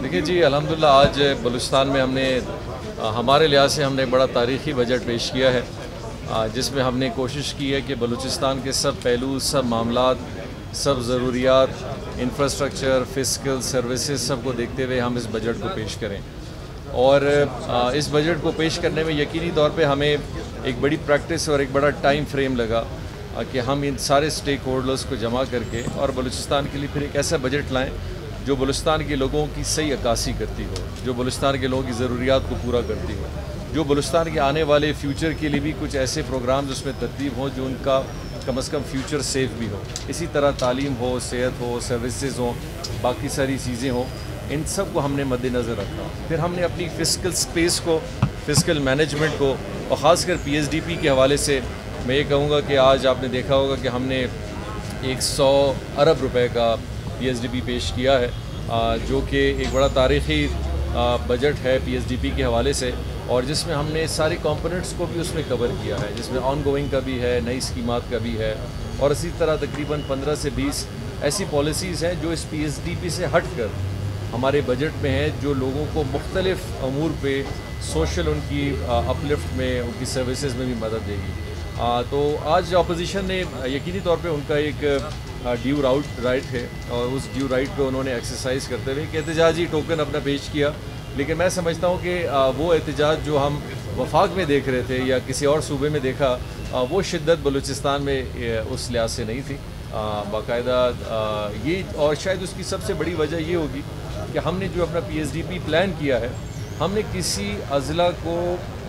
देखिए जी, अल्हम्दुलिल्लाह आज बलूचिस्तान में हमने हमारे लिहाज से हमने एक बड़ा तारीख़ी बजट पेश किया है, जिसमें हमने कोशिश की है कि बलूचिस्तान के सब पहलू, सब मामलात, सब ज़रूरियात, इंफ्रास्ट्रक्चर, फ़िस्कल सर्विसेज सब को देखते हुए हम इस बजट को पेश करें। और इस बजट को पेश करने में यकीनी तौर पे हमें एक बड़ी प्रैक्टिस और एक बड़ा टाइम फ्रेम लगा कि हम इन सारे स्टेक होल्डर्स को जमा करके और बलूचिस्तान के लिए फिर एक ऐसा बजट लाएँ जो बलूचिस्तान के लोगों की सही अक्कासी करती हो, जो बलूचिस्तान के लोगों की ज़रूरियात को पूरा करती हो, जो बलूचिस्तान के आने वाले फ्यूचर के लिए भी कुछ ऐसे प्रोग्राम्स उसमें तरतीब हों जो उनका कम से कम फ्यूचर सेफ भी हो। इसी तरह तालीम हो, सेहत हो, सर्विसेज हों, बाकी सारी चीज़ें हों, इन सब को हमने मद्देनज़र रखा। फिर हमने अपनी फ़िस्कल स्पेस को, फ़िस्कल मैनेजमेंट को और ख़ासकर PSDP के हवाले से मैं ये कहूँगा कि आज आपने देखा होगा कि हमने 100 अरब रुपए का PSDP पेश किया है, जो कि एक बड़ा तारीख़ी बजट है PSDP के हवाले से, और जिसमें हमने सारे कंपोनेंट्स को भी उसमें कवर किया है, जिसमें ऑन गोइंग का भी है, नई स्कीमात का भी है, और इसी तरह तकरीबन 15 से 20 ऐसी पॉलिसीज़ हैं जो इस PSDP से हट कर हमारे बजट में हैं, जो लोगों को मुख्तलिफ़ अमूर पे सोशल उनकी अपलिफ्ट में, उनकी सर्विसेज में भी मदद देगी। तो आज अपोजिशन ने यकीनी तौर पे उनका एक ड्यू राइट है, और उस ड्यू राइट पे उन्होंने एक्सरसाइज करते हुए एक एहतजाजी टोकन अपना पेश किया। लेकिन मैं समझता हूँ कि वो एहतजाज जो हम वफाक में देख रहे थे या किसी और सूबे में देखा, वो शिद्दत बलूचिस्तान में उस लिहाज से नहीं थी बाकायदा। ये और शायद उसकी सबसे बड़ी वजह ये होगी कि हमने जो अपना PSDP प्लान किया है, हमने किसी अज़ला को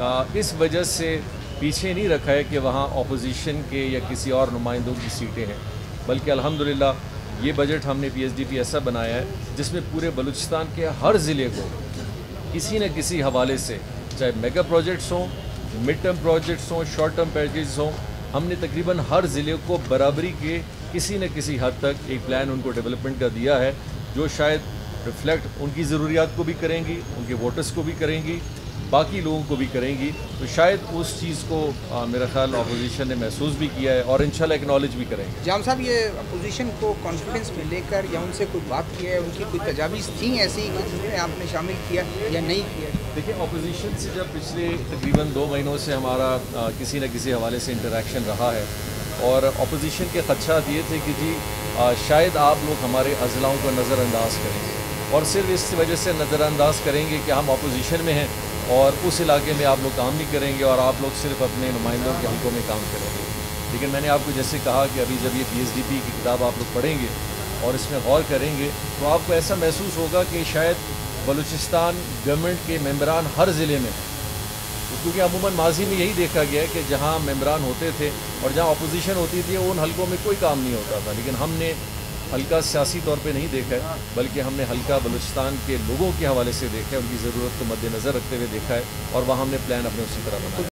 इस वजह से पीछे नहीं रखा है कि वहाँ अपोजिशन के या किसी और नुमाइंदों की सीटें हैं, बल्कि अल्हम्दुलिल्लाह ये बजट हमने PSDP ऐसा बनाया है जिसमें पूरे बलूचिस्तान के हर ज़िले को किसी न किसी हवाले से, चाहे मेगा प्रोजेक्ट्स हों, मिड टर्म प्रोजेक्ट्स हों, शॉर्ट टर्म पैकेज हों, हमने तकरीबन हर ज़िले को बराबरी के किसी न किसी हद तक एक प्लान उनको डेवलपमेंट का दिया है, जो शायद रिफ्लेक्ट उनकी ज़रूरियात को भी करेंगी, उनके वोटर्स को भी करेंगी, बाकी लोगों को भी करेंगी। तो शायद उस चीज़ को मेरा ख्याल अपोजिशन ने महसूस भी किया है और इंशाल्लाह एक्नॉलेज भी करेंगे। जाम साहब, ये अपोजिशन को कॉन्फ्रेंस में लेकर या उनसे कोई बात की है, उनकी कोई तजावीज़ थी ऐसी जिसमें आपने शामिल किया या नहीं किया? देखिए, अपोजिशन से जब पिछले तकरीबन 2 महीनों से हमारा किसी न किसी हवाले से इंटरेक्शन रहा है, और अपोजिशन के खदशात ये थे कि जी शायद आप लोग हमारे अज़लाओं को नज़रअंदाज करेंगे, और सिर्फ इस वजह से नज़रअंदाज करेंगे कि हम अपोजिशन में हैं और उस इलाके में आप लोग काम नहीं करेंगे और आप लोग सिर्फ अपने नुमाइंदों के हल्कों में काम करेंगे। लेकिन मैंने आपको जैसे कहा कि अभी जब ये PSDP की किताब आप लोग पढ़ेंगे और इसमें गौर करेंगे, तो आपको ऐसा महसूस होगा कि शायद बलूचिस्तान गवर्नमेंट के मेंबरान हर ज़िले में हैं, क्योंकि अमूमन माजी में यही देखा गया है कि जहाँ मेंबरान होते थे और जहाँ अपोजिशन होती थी उन हल्कों में कोई काम नहीं होता था। लेकिन हमने हल्का सियासी तौर पे नहीं देखा है, बल्कि हमने हल्का बलूचिस्तान के लोगों के हवाले से देखा है, उनकी ज़रूरत को मद्देनज़र रखते हुए देखा है, और वहाँ हमने प्लान अपने उसी तरह बनाया।